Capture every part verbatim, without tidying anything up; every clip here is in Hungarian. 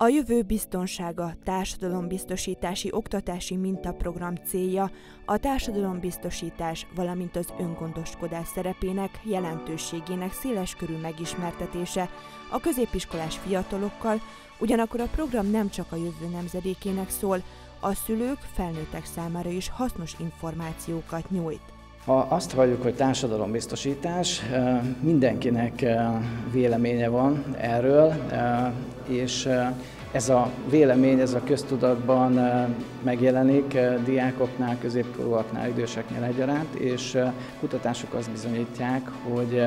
A jövő biztonsága társadalombiztosítási oktatási mintaprogram célja a társadalombiztosítás, valamint az öngondoskodás szerepének, jelentőségének széleskörű megismertetése a középiskolás fiatalokkal, ugyanakkor a program nem csak a jövő nemzedékének szól, a szülők, felnőttek számára is hasznos információkat nyújt. Ha azt valljuk, hogy társadalombiztosítás, mindenkinek véleménye van erről, és ez a vélemény, ez a köztudatban megjelenik diákoknál, középkorúaknál, időseknél egyaránt, és kutatások azt bizonyítják, hogy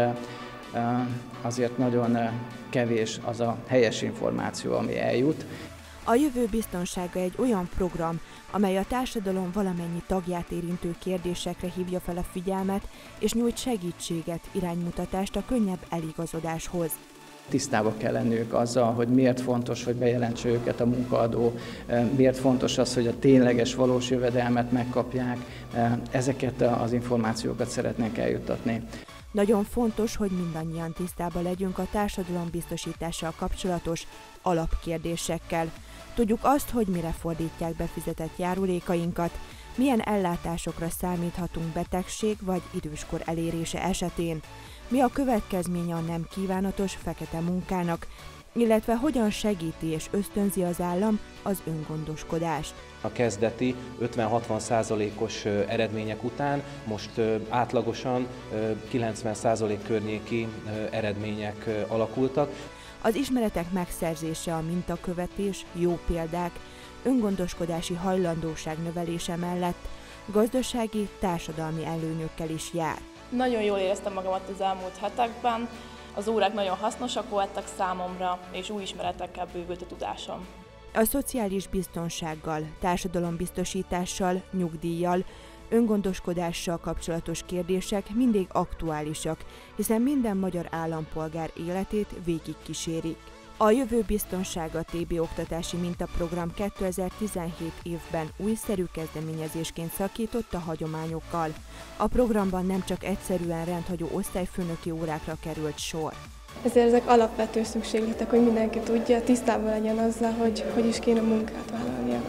azért nagyon kevés az a helyes információ, ami eljut. A jövő biztonsága egy olyan program, amely a társadalom valamennyi tagját érintő kérdésekre hívja fel a figyelmet, és nyújt segítséget, iránymutatást a könnyebb eligazodáshoz. Tisztában kell lennünk azzal, hogy miért fontos, hogy bejelentse őket a munkaadó, miért fontos az, hogy a tényleges, valós jövedelmet megkapják. Ezeket az információkat szeretnénk eljuttatni. Nagyon fontos, hogy mindannyian tisztában legyünk a társadalombiztosítással kapcsolatos alapkérdésekkel. Tudjuk azt, hogy mire fordítják befizetett járulékainkat, milyen ellátásokra számíthatunk betegség vagy időskor elérése esetén, mi a következménye a nem kívánatos fekete munkának, illetve hogyan segíti és ösztönzi az állam az öngondoskodást. A kezdeti ötven-hatvan százalékos eredmények után most átlagosan kilencven százalék környéki eredmények alakultak. Az ismeretek megszerzése, a mintakövetés, jó példák, öngondoskodási hajlandóság növelése mellett gazdasági, társadalmi előnyökkel is jár. Nagyon jól éreztem magamat az elmúlt hetekben, az órák nagyon hasznosak voltak számomra, és új ismeretekkel bővült a tudásom. A szociális biztonsággal, társadalombiztosítással, nyugdíjjal, öngondoskodással kapcsolatos kérdések mindig aktuálisak, hiszen minden magyar állampolgár életét végigkísérik. A jövő biztonsága té bé oktatási mintaprogram kétezer-tizenhét évben újszerű kezdeményezésként szakított a hagyományokkal. A programban nem csak egyszerűen rendhagyó osztályfőnöki órákra került sor. Ezért ezek alapvető szükségletek, hogy mindenki tudja, tisztában legyen azzal, hogy hogy is kéne munkát vállalnia.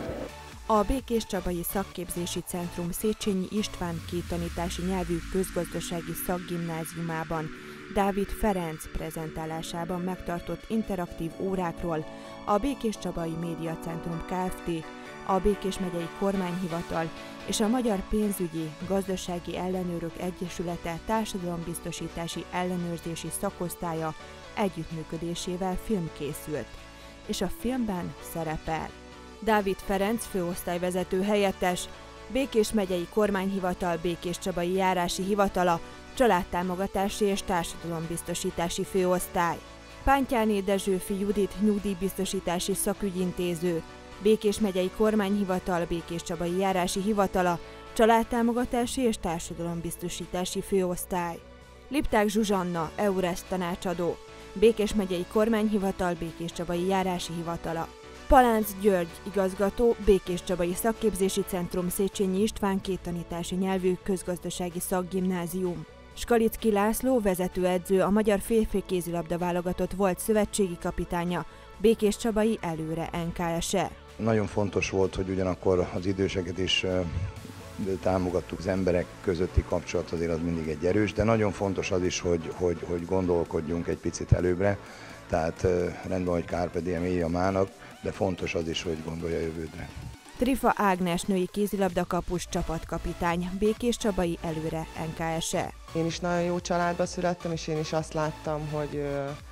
A Békéscsabai Szakképzési Centrum Széchenyi István kéttanítási nyelvű közgazdasági szakgimnáziumában Dávid Ferenc prezentálásában megtartott interaktív órákról a Békéscsabai Médiacentrum Kft., a Békés megyei kormányhivatal és a Magyar Pénzügyi Gazdasági Ellenőrök Egyesülete társadalombiztosítási ellenőrzési szakosztálya együttműködésével film készült, és a filmben szerepel Dávid Ferenc főosztályvezető helyettes, Békés megyei kormányhivatal Békéscsabai járási hivatala, családtámogatási és társadalombiztosítási főosztály, Pántyáné Dezsőfi Judit nyugdíjbiztosítási szakügyintéző, Békés megyei kormányhivatal Békéscsabai járási hivatala, családtámogatási és társadalombiztosítási főosztály, Lipták Zsuzsanna EURES tanácsadó, Békés megyei kormányhivatal Békéscsabai járási hivatala, Palánc György igazgató, Békéscsabai Szakképzési Centrum Széchenyi István kéttanítási nyelvű közgazdasági szakgimnázium, Skalicki László vezetőedző, a magyar férfi kézilabda válogatott volt szövetségi kapitánya, Békéscsabai Előre en ká es e. Nagyon fontos volt, hogy ugyanakkor az időseket is támogattuk, az emberek közötti kapcsolat azért az mindig egy erős, de nagyon fontos az is, hogy, hogy, hogy gondolkodjunk egy picit előbbre, tehát rendben, hogy Carpe diem éj a mának, de fontos az is, hogy gondolja a jövődre. Trifa Ágnes női kézilabdakapus csapatkapitány, Békéscsabai Előre en ká es e. Én is nagyon jó családba születtem, és én is azt láttam, hogy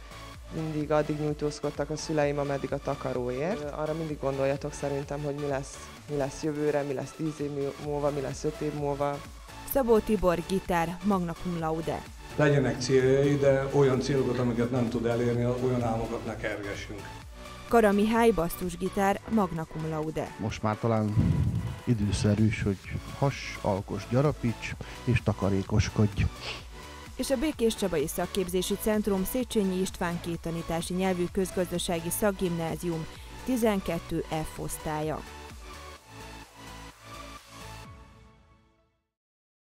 mindig addig nyújtózkodtak a szüleim, ameddig a takaróért. Arra mindig gondoljatok szerintem, hogy mi lesz, mi lesz jövőre, mi lesz tíz év múlva, mi lesz öt év múlva. Szabó Tibor, gitár, magna cum laude. Legyenek céljai, de olyan célokat, amiket nem tud elérni, olyan álmokat ne kergessünk. Kara Mihály, basszusgitár, magna cum laude. Most már talán időszerűs, hogy has, alkos, gyarapíts és takarékoskodj. És a Békéscsabai Szakképzési Centrum Széchenyi István kéttanítási nyelvű közgazdasági szakgimnázium tizenkettő F osztálya.